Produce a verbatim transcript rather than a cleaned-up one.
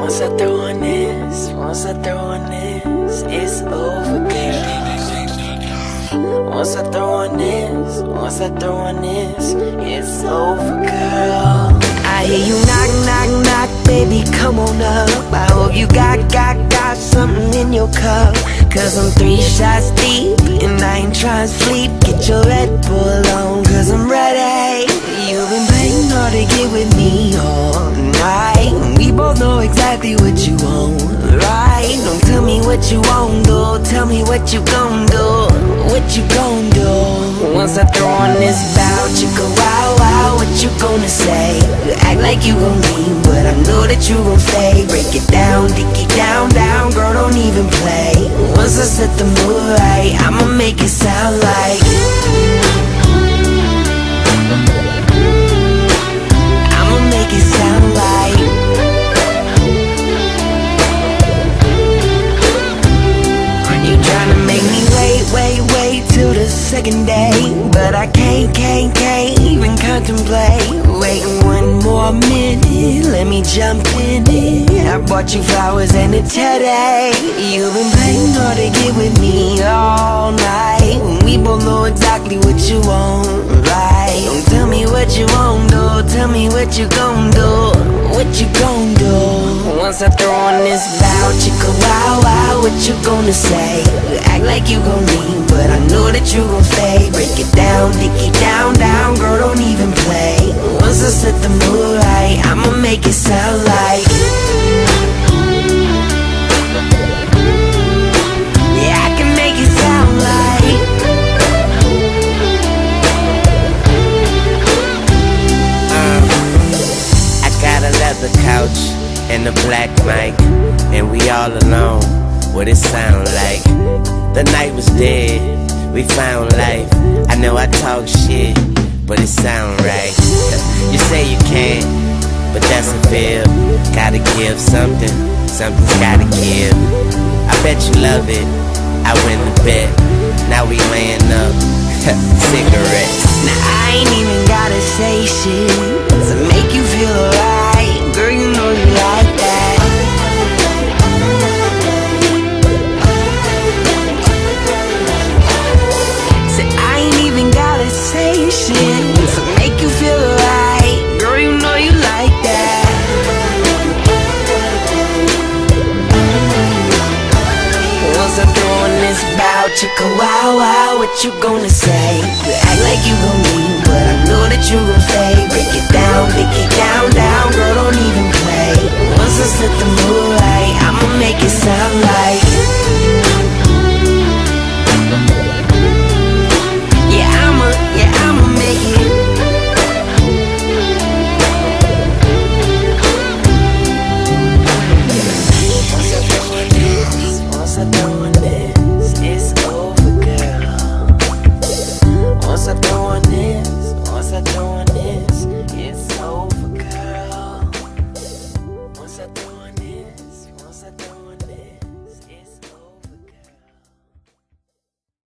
Once I throw on this, once I throw on this, it's over, girl. Once I throw on this, once I throw on this, it's over, girl. I hear you knock, knock, knock, baby, come on up. I hope you got, got, got something in your cup. Cause I'm three shots deep, and I ain't trying to sleep. Get your Red Bull on, cause I'm ready. You've been playing hard to get with me all night. We both know exactly what you want, right? Don't tell me what you won't do, tell me what you gon' do, what you gon' do. Once I throw on this bow, chicka wow wow, what you gonna say? You act like you gon' leave, but I know that you gon' stay. Break it down, dick it down, down, girl, don't even play. Once I set the mood right, I'ma make it sound like I'ma make it sound like you tryna make me wait, wait, wait till the second day, but I can't, can't, can't even contemplate waiting one more minute. Let me jump in it. I bought you flowers and a teddy. You've been playing hard to get with me all night. We both know exactly what you want, right? Don't tell me what you won't do, tell me what you gon' do, what you gon' do. Once I throw on this bow, chicka wow wow, what you gonna say? You act like you gon' leave, but I know that you gon' stay. Break it down, dick it down, down, girl, don't even play. Once I set the mood right, I'ma make it sound like yeah, I can make it sound like uh, I got a leather couch and a black mic, and we all alone. What it sound like? The night was dead, we found life. I know I talk shit, but it sound right. You say you can't, but that's a fib. Gotta give something, something's gotta give. I bet you love it, I win the bet. Now we laying up, cigarettes. Now I ain't even gotta say shit to make you feel alright. Girl, you know you like that. Say I ain't even gotta say shit to make you feel alright. Girl, you know you like that. Once I throw on this bow, chicka wow wow, what you gonna say? You act like you gon' leave, but I know that you gon' stay. Break it down, dick it down, down, girl, don't